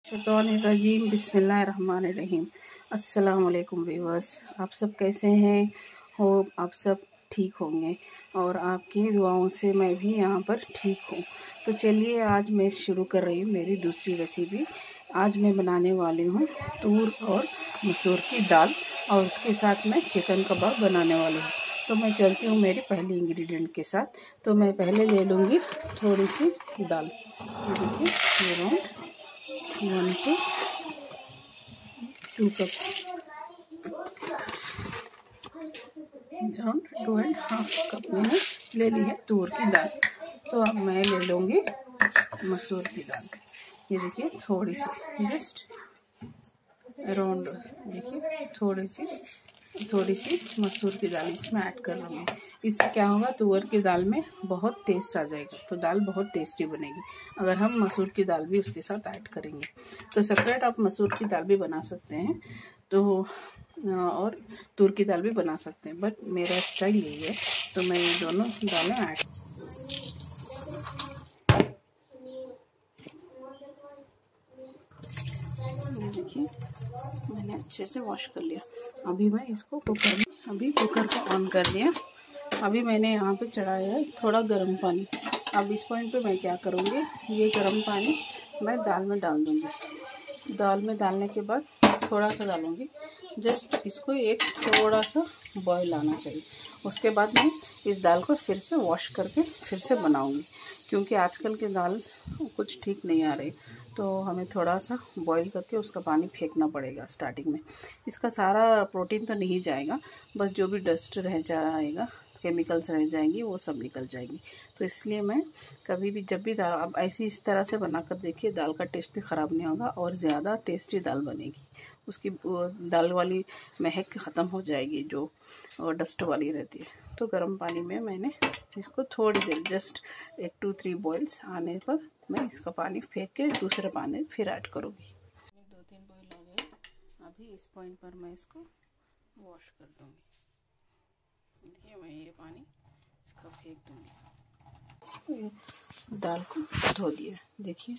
शैतानिर्रजीम बिस्मिल्लाहिर्रहमानिर्रहीम। अस्सलाम वालेकुम व्यूअर्स, आप सब कैसे हैं? आप सब ठीक होंगे और आपकी दुआओं से मैं भी यहाँ पर ठीक हूँ। तो चलिए आज मैं शुरू कर रही हूँ मेरी दूसरी रेसिपी। आज मैं बनाने वाली हूँ तूर और मसूर की दाल और उसके साथ मैं चिकन कबाब बनाने वाली हूँ। तो मैं चलती हूँ मेरी पहली इंग्रेडिएंट के साथ। तो मैं पहले ले लूँगी थोड़ी सी दाल। देखिए 1 to 2 कप, अराउंड 2.5 कप मैंने ले ली है तूर की दाल। तो अब मैं ले लूँगी मसूर की दाल। ये देखिए थोड़ी सी, जस्ट अराउंड, देखिए थोड़ी सी मसूर की दाल इसमें ऐड कर रही हूँ। इससे क्या होगा, तुअर की दाल में बहुत टेस्ट आ जाएगा, तो दाल बहुत टेस्टी बनेगी अगर हम मसूर की दाल भी उसके साथ ऐड करेंगे। तो सेपरेट आप मसूर की दाल भी बना सकते हैं तो और तूर की दाल भी बना सकते हैं, बट मेरा स्टाइल यही है तो मैं ये दोनों दालें ऐड। देखिए मैंने अच्छे से वॉश कर लिया। अभी मैं इसको कुकर को ऑन कर दिया। अभी मैंने यहाँ पे चढ़ाया है थोड़ा गर्म पानी। अब इस पॉइंट पे मैं क्या करूँगी, ये गर्म पानी मैं दाल में डाल दूँगी। दाल में डालने के बाद थोड़ा सा डालूँगी, जस्ट इसको एक थोड़ा सा बॉईल आना चाहिए। उसके बाद मैं इस दाल को फिर से वॉश करके फिर से बनाऊँगी, क्योंकि आजकल की दाल कुछ ठीक नहीं आ रही, तो हमें थोड़ा सा बॉईल करके उसका पानी फेंकना पड़ेगा स्टार्टिंग में। इसका सारा प्रोटीन तो नहीं जाएगा, बस जो भी डस्ट रह जाएगा, केमिकल्स रह जाएंगी, वो सब निकल जाएंगी। तो इसलिए मैं कभी भी जब भी दाल अब ऐसी इस तरह से बनाकर देखिए, दाल का टेस्ट भी ख़राब नहीं होगा और ज़्यादा टेस्टी दाल बनेगी। उसकी दाल वाली महक ख़त्म हो जाएगी जो डस्ट वाली रहती है। तो गर्म पानी में मैंने इसको थोड़ी देर, जस्ट 1 to 3 बॉइल्स आने पर मैं इसका पानी फेंक के दूसरे पानी फिर ऐड करूँगी। 2-3 बॉइल आ गए। अभी इस पॉइंट पर मैं इसको वॉश कर दूँगी। देखिए मैं ये पानी इसका फेंक दूँगी। दाल को धो दिया, देखिए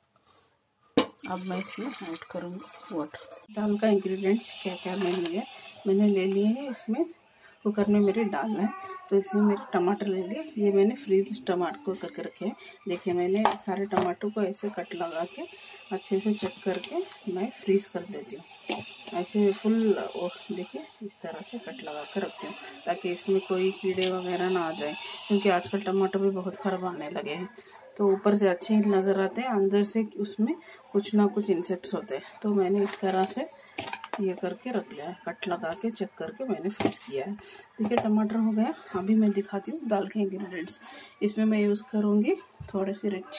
अब मैं इसमें ऐड करूँगी वाटर। दाल का इंग्रेडिएंट्स क्या क्या मैंने ले लिए हैं। इसमें कुकर में मेरे डालना है, तो इसमें मेरे टमाटर ले लिए। ये मैंने फ्रीज टमाटर को करके रखे हैं। देखिए मैंने सारे टमाटर को ऐसे कट लगा के अच्छे से चेक करके मैं फ्रीज कर देती हूँ। ऐसे फुल देखिए इस तरह से कट लगा कर रखती हूँ, ताकि इसमें कोई कीड़े वगैरह ना आ जाए, क्योंकि आजकल टमाटर भी बहुत ख़राब आने लगे हैं। तो ऊपर से अच्छे नज़र आते हैं, अंदर से उसमें कुछ ना कुछ इंसेक्ट्स होते हैं। तो मैंने इस तरह से ये करके रख लिया है, कट लगा के चेक करके मैंने फ्रीज किया है। देखिए टमाटर हो गया। अभी मैं दिखाती हूँ दाल के इंग्रेडिएंट्स। इसमें मैं यूज़ करूँगी थोड़ी सी रेड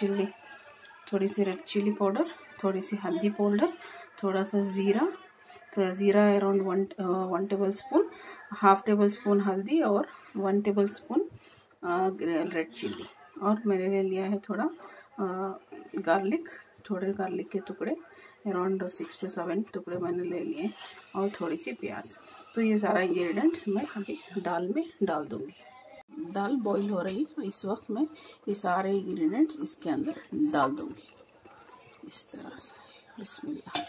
चिली पाउडर, थोड़ी सी हल्दी पाउडर, थोड़ा सा ज़ीरा, तो ज़ीरा around 1 tablespoon, 1/2 tablespoon हल्दी और 1 टेबल स्पून रेड चिली। और मैंने ले लिया है थोड़ा गार्लिक, थोड़े गार्लिक के टुकड़े, अराउंड 6 to 7 टुकड़े मैंने ले लिए, और थोड़ी सी प्याज। तो ये सारा इंग्रेडिएंट्स मैं अभी दाल में डाल दूँगी। दाल बॉईल हो रही है, इस वक्त मैं ये सारे इंग्रेडिएंट्स इसके अंदर डाल दूँगी इस तरह से। बिस्मिल्लाह।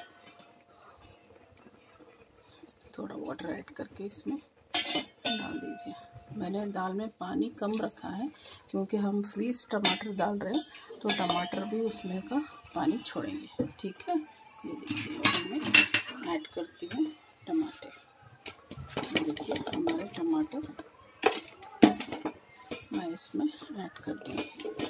थोड़ा वाटर ऐड करके इसमें डाल दीजिए। मैंने दाल में पानी कम रखा है, क्योंकि हम फ्रीज टमाटर डाल रहे हैं, तो टमाटर भी उसमें का पानी छोड़ेंगे। ठीक है, ये देखिए मैं ऐड करती हूँ टमाटर। देखिए हमारे टमाटर मैं इसमें ऐड कर दूँगी।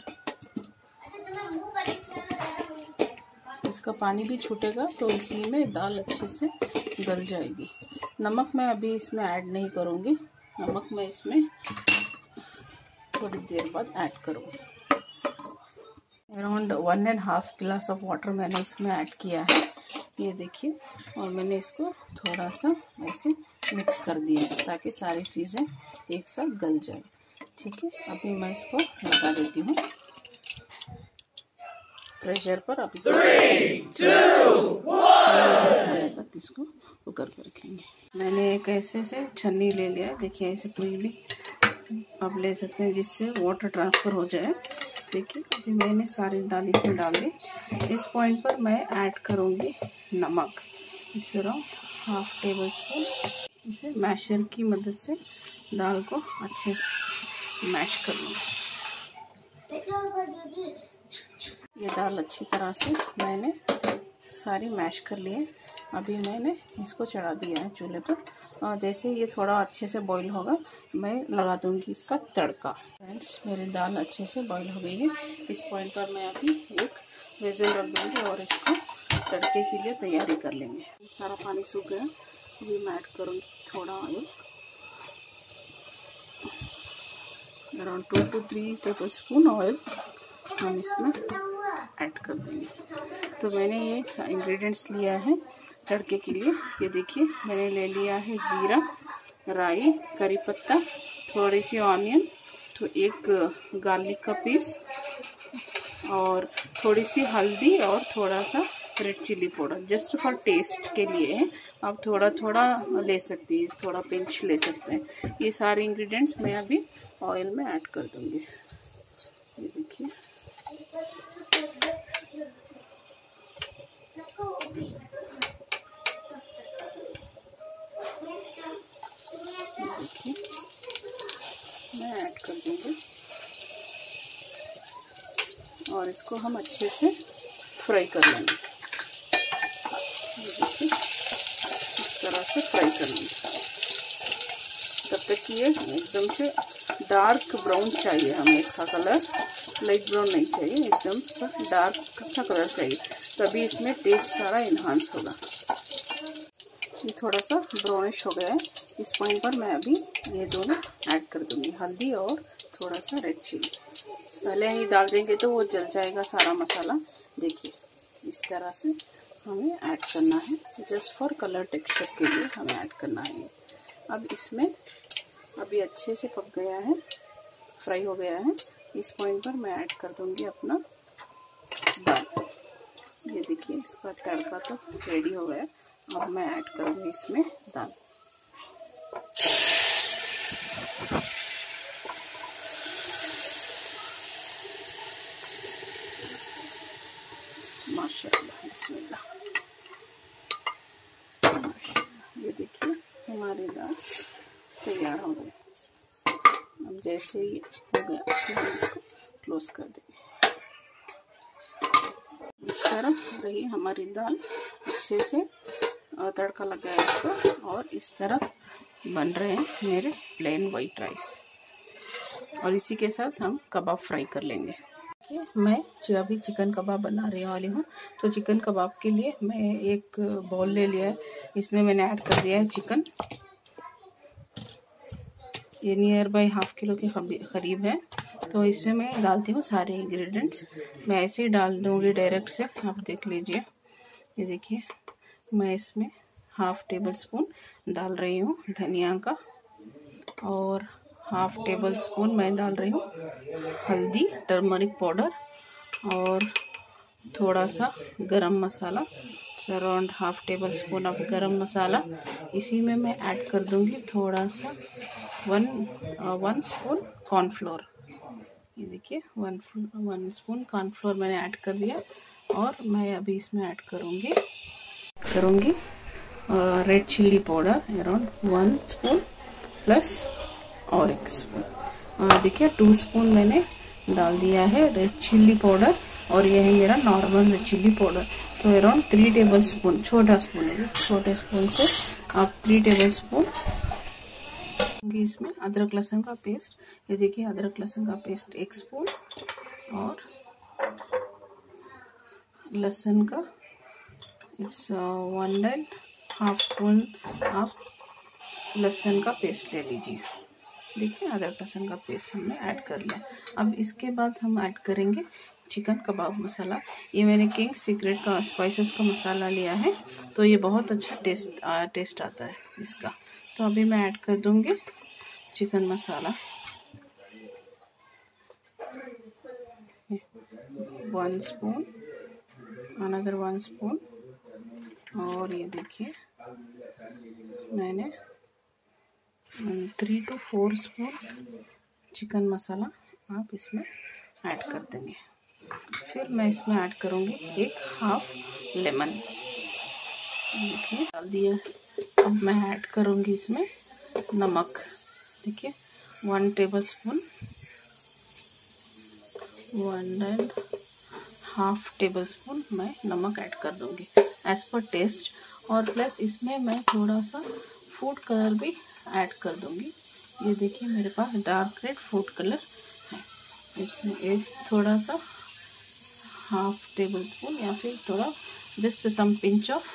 इसका पानी भी छूटेगा, तो इसी में दाल अच्छे से गल जाएगी। नमक मैं अभी इसमें ऐड नहीं करूँगी, नमक मैं इसमें थोड़ी देर बाद ऐड करूँगी। अराउंड 1.5 गिलास ऑफ वाटर मैंने इसमें ऐड किया है, ये देखिए। और मैंने इसको थोड़ा सा ऐसे मिक्स कर दिया, ताकि सारी चीज़ें एक साथ गल जाए। ठीक है, अभी मैं इसको लगा देती हूँ प्रेशर पर। अभी 3, 2, 1 तक इसको कुकर पर रखेंगे। मैंने एक ऐसे से छन्नी ले लिया है, देखिए ऐसे कोई भी आप ले सकते हैं, जिससे वाटर ट्रांसफ़र हो जाए। देखिए अभी मैंने सारी दाल इसमें डाल दी। इस पॉइंट पर मैं ऐड करूँगी नमक, इस तरह 1/2 टेबल स्पून। इसे मैशर की मदद से दाल को अच्छे से मैश कर लूँगी। ये दाल अच्छी तरह से मैंने सारी मैश कर ली है। अभी मैंने इसको चढ़ा दिया है चूल्हे पर, और जैसे ये थोड़ा अच्छे से बॉईल होगा मैं लगा दूंगी इसका तड़का। फ्रेंड्स, मेरी दाल अच्छे से बॉईल हो गई है। इस पॉइंट पर मैं अभी एक विजिल रख दूंगी और इसको तड़के के लिए तैयारी कर लेंगे। सारा पानी सूख गया। अभी मैं ऐड करूँगी थोड़ा oil, around 2 to 3 tablespoon oil हम इसमें ऐड कर देंगे। तो मैंने ये इंग्रेडिएंट्स लिया है तड़के के लिए। ये देखिए मैंने ले लिया है जीरा, राई, करी पत्ता, थोड़ी सी ऑनियन, तो एक गार्लिक का पीस, और थोड़ी सी हल्दी और थोड़ा सा red chilli powder, just for taste के लिए है। आप थोड़ा थोड़ा ले सकती हैं, थोड़ा पिंच ले सकते हैं। ये सारे इंग्रेडिएंट्स मैं अभी ऑयल में ऐड कर दूंगी। ये देखिए मैं ऐड कर दूंगी और इसको हम अच्छे से फ्राई कर लेंगे। देखिए इस तरह से फ्राई कर लेंगे तब तक कि ये एकदम से डार्क ब्राउन चाहिए हमें। इसका कलर लाइट ब्राउन नहीं चाहिए, एकदम सा डार्क अच्छा कलर चाहिए, तभी इसमें टेस्ट सारा इन्हांस होगा। ये थोड़ा सा ब्राउनिश हो गया है। इस पॉइंट पर मैं अभी ये दोनों ऐड कर दूंगी, हल्दी और थोड़ा सा रेड चिली। पहले ही डाल देंगे तो वो जल जाएगा सारा मसाला। देखिए इस तरह से हमें ऐड करना है, जस्ट फॉर कलर टेक्सचर के लिए हमें ऐड करना है। अब इसमें अभी अच्छे से पक गया है, फ्राई हो गया है। इस पॉइंट पर मैं ऐड कर दूंगी अपना दाल। ये देखिए इसका तड़का तो रेडी हो गया। अब मैं ऐड करूँगी इसमें दाल। माशाअल्लाह, बिस्मिल्लाह। ये देखिए हमारी दाल तैयार हो गई। अब जैसे ही हो गया तो इसको क्लोज कर देंगे। इस तरह रही हमारी दाल, अच्छे से तड़का लग गया इसको, और इस तरह बन रहे हैं मेरे प्लेन वाइट राइस। और इसी के साथ हम कबाब फ्राई कर लेंगे। मैं अभी चिकन कबाब बनाने वाली हूँ। तो चिकन कबाब के लिए मैं एक बाउल ले लिया है, इसमें मैंने ऐड कर दिया है चिकन। ये नियर बाई 1/2 किलो के करीब है। तो इसमें मैं डालती हूँ सारे इंग्रेडिएंट्स। मैं ऐसे ही डाल दूँगी डायरेक्ट से, आप देख लीजिए। ये देखिए मैं इसमें 1/2 टेबल स्पून डाल रही हूँ धनिया का, और 1/2 टेबल स्पून मैं डाल रही हूँ हल्दी, टर्मरिक पाउडर, और थोड़ा सा garam masala, around 1/2 tablespoon of garam masala. इसी में मैं ऐड कर दूंगी थोड़ा सा 1 स्पून कॉर्नफ्लोर। ये देखिए 1 स्पून कॉर्नफ्लोर मैंने ऐड कर दिया। और मैं अभी इसमें ऐड करूँगी red chilli powder, around 1 spoon plus और 1 स्पून। देखिए 2 स्पून मैंने डाल दिया है रेड चिल्ली पाउडर, और यह है मेरा नॉर्मल रेड चिल्ली पाउडर। तो अराउंड 3 टेबल स्पून, छोटा स्पून है, छोटे स्पून से आप 3 टेबल स्पून। इसमें अदरक लहसुन का पेस्ट, ये देखिए अदरक लहसुन का पेस्ट 1 स्पून, और लहसुन का 1.5 स्पून आप लहसुन का पेस्ट ले लीजिए। देखिए अदरक लहसुन का पेस्ट हमने ऐड कर लिया। अब इसके बाद हम ऐड करेंगे चिकन कबाब मसाला। ये मैंने किंग सीक्रेट का स्पाइसेस का मसाला लिया है, तो ये बहुत अच्छा टेस्ट आता है इसका। तो अभी मैं ऐड कर दूंगी chicken masala 1 spoon, another 1 spoon, और ये देखिए मैंने 3 to 4 स्पून चिकन मसाला आप इसमें ऐड कर देंगे। फिर मैं इसमें ऐड करूँगी एक हाफ लेमन। देखिए डाल दिया। अब मैं ऐड करूँगी इसमें नमक। देखिए 1 टेबलस्पून, 1.5 टेबलस्पून मैं नमक ऐड कर दूँगी एज पर टेस्ट। और प्लस इसमें मैं थोड़ा सा फूड कलर भी ऐड कर दूँगी। ये देखिए मेरे पास डार्क रेड फूड कलर है। इसमें एक थोड़ा सा हाफ टेबल स्पून या फिर थोड़ा just some pinch of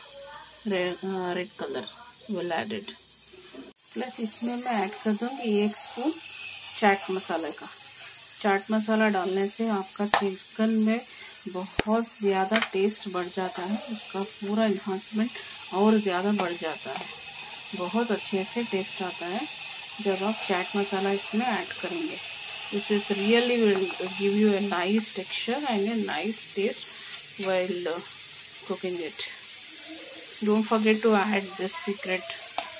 red colour will added. Plus इसमें मैं ऐड कर दूँगी 1 स्पून चाट मसाला का। चाट मसाला डालने से आपका चिकन में बहुत ज़्यादा टेस्ट बढ़ जाता है, उसका पूरा इन्हांसमेंट और ज़्यादा बढ़ जाता है। बहुत अच्छे से टेस्ट आता है जब आप चाट मसाला इसमें ऐड करेंगे। This is really will give you a nice texture and a nice taste while cooking it. Don't forget to add this secret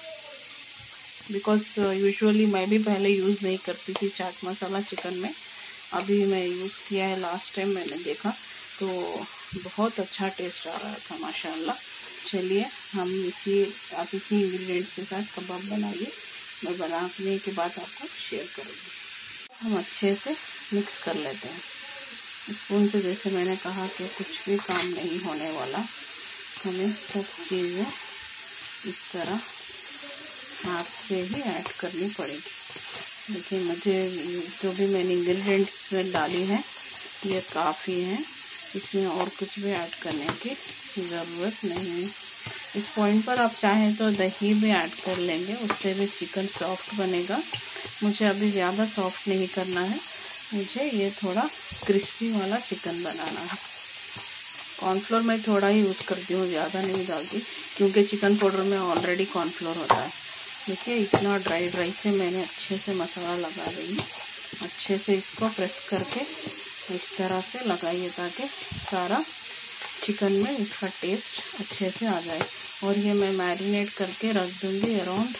because usually मैं भी पहले यूज़ नहीं करती थी चाट मसाला चिकन में। अभी मैं यूज़ किया है, लास्ट टाइम मैंने देखा तो बहुत अच्छा टेस्ट आ रहा था माशाल्लाह। चलिए हम आप इसी इंग्रेडिएंट्स के साथ कबाब बनाइए। मैं बनाने के बाद आपको शेयर करूँगी। हम अच्छे से मिक्स कर लेते हैं स्पून से। जैसे मैंने कहा कि कुछ भी काम नहीं होने वाला, हमें सब चीज़ें इस तरह हाथ से ही ऐड करनी पड़ेगी। देखिए मुझे जो भी मैंने इंग्रेडिएंट्स में डाली है ये काफ़ी है, इसमें और कुछ भी ऐड करने की ज़रूरत नहीं है। इस पॉइंट पर आप चाहें तो दही भी ऐड कर लेंगे, उससे भी चिकन सॉफ्ट बनेगा। मुझे अभी ज़्यादा सॉफ्ट नहीं करना है, मुझे ये थोड़ा क्रिस्पी वाला चिकन बनाना है। कॉर्नफ्लोर मैं थोड़ा ही यूज़ करती हूँ, ज़्यादा नहीं डालती क्योंकि चिकन पाउडर में ऑलरेडी कॉर्नफ्लोर होता है। देखिए इतना ड्राई से मैंने अच्छे से मसाला लगा रही हूँ। अच्छे से इसको प्रेस करके इस तरह से लगाइए ताकि सारा चिकन में इसका टेस्ट अच्छे से आ जाए। और ये मैं मैरिनेट करके रख दूँगी अराउंड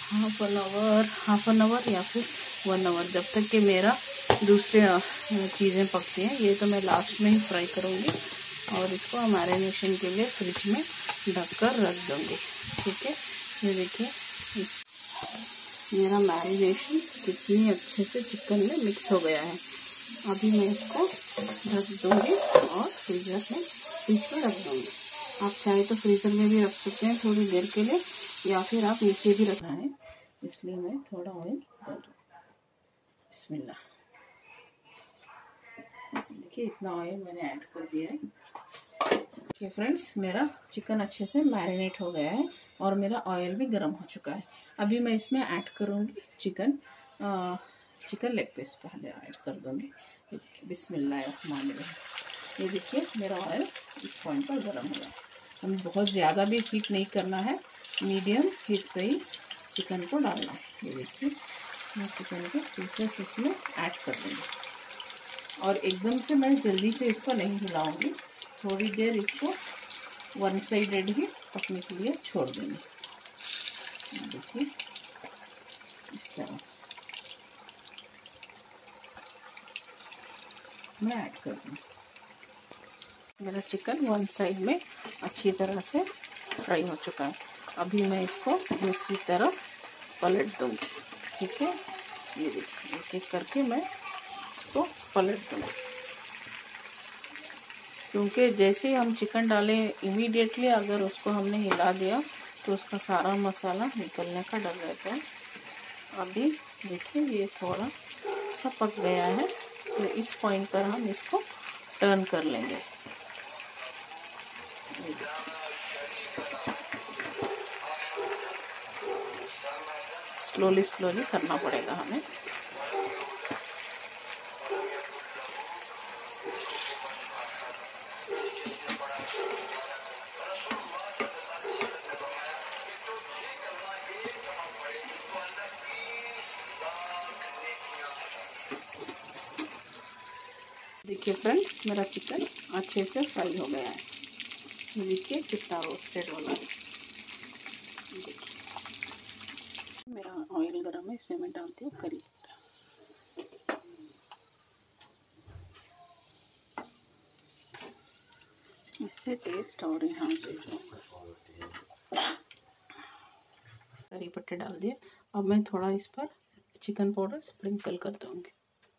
हाफ एन आवर या फिर 1 आवर, जब तक कि मेरा दूसरे चीज़ें पकती हैं। ये तो मैं लास्ट में ही फ्राई करूँगी और इसको मैरिनेशन के लिए फ्रिज में ढककर रख दूँगी। ठीक है, ये देखिए मेरा मैरिनेशन कितनी अच्छे से चिकन में मिक्स हो गया है। अभी मैं इसको ढक दूँगी और फ्रीज़र में फ्रिज में रख दूँगी। आप चाहे तो फ्रीज़र में भी रख सकते हैं थोड़ी देर के लिए, या फिर आप नीचे भी रखना है। इसलिए मैं थोड़ा ऑयल डाल दूँ। बिस्मिल्लाह। देखिए इतना ऑयल मैंने ऐड कर दिया है। ओके फ्रेंड्स, मेरा चिकन अच्छे से मैरिनेट हो गया है और मेरा ऑयल भी गर्म हो चुका है। अभी मैं इसमें ऐड करूँगी चिकन लेग पीस पहले ऐड कर दूँगी। बिस्मिल्लाहिर्रहमानिर्रहीम। ये देखिए मेरा ऑयल इस पॉइंट पर गर्म हो गया। हमें बहुत ज़्यादा भी हीट नहीं करना है, मीडियम हीट पे ही चिकन को डालना है। ये देखिए मैं चिकन के पीसेस इसमें ऐड कर दूँगी और एकदम से मैं जल्दी से इसको नहीं हिलाऊंगी, थोड़ी देर इसको वन साइडेड ही पकने के लिए छोड़ देंगे। देखिए इस तरह से मैं ऐड कर दूँगी। मेरा चिकन वन साइड में अच्छी तरह से फ्राई हो चुका है। अभी मैं इसको दूसरी तरफ पलट दूँगी। ठीक है, ये देखिए एक एक करके मैं इसको पलट दूँगी, क्योंकि जैसे ही हम चिकन डालें इमीडिएटली अगर उसको हमने हिला दिया तो उसका सारा मसाला निकलने का डर रहता है। अभी देखिए ये थोड़ा सा पक गया है, तो इस पॉइंट पर हम इसको टर्न कर लेंगे। स्लोली स्लोली करना पड़ेगा हमें। देखिए फ्रेंड्स, मेरा चिकन अच्छे से फ्राई हो गया है। देखिए कितना रोस्टेड वाला है। देखिए मेरा ऑयल गर्म है, इसमें मैं डालती हूँ करी पत्ता। इससे टेस्ट और इन्हांस हो जाएगा। करी पत्ते डाल दिए। अब मैं थोड़ा इस पर चिकन पाउडर स्प्रिंकल कर दूंगी।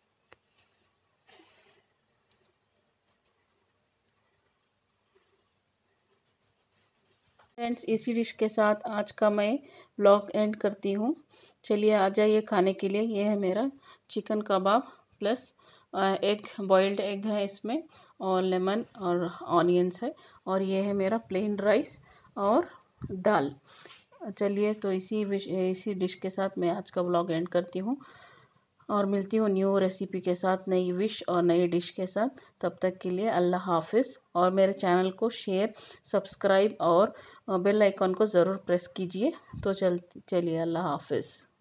फ्रेंड्स, इसी डिश के साथ आज का मैं व्लॉग एंड करती हूँ। चलिए आ जाइए खाने के लिए। ये है मेरा chicken kebab plus egg, boiled egg है इसमें, और लेमन और ऑनियंस है, और ये है मेरा प्लेन राइस और दाल। चलिए तो इसी डिश के साथ मैं आज का व्लॉग एंड करती हूँ और मिलती हूँ न्यू रेसिपी के साथ, नई विश और नई डिश के साथ। तब तक के लिए अल्लाह हाफिज़। और मेरे चैनल को शेयर, सब्सक्राइब और बेल आइकॉन को ज़रूर प्रेस कीजिए। तो चलिए अल्लाह हाफिज़।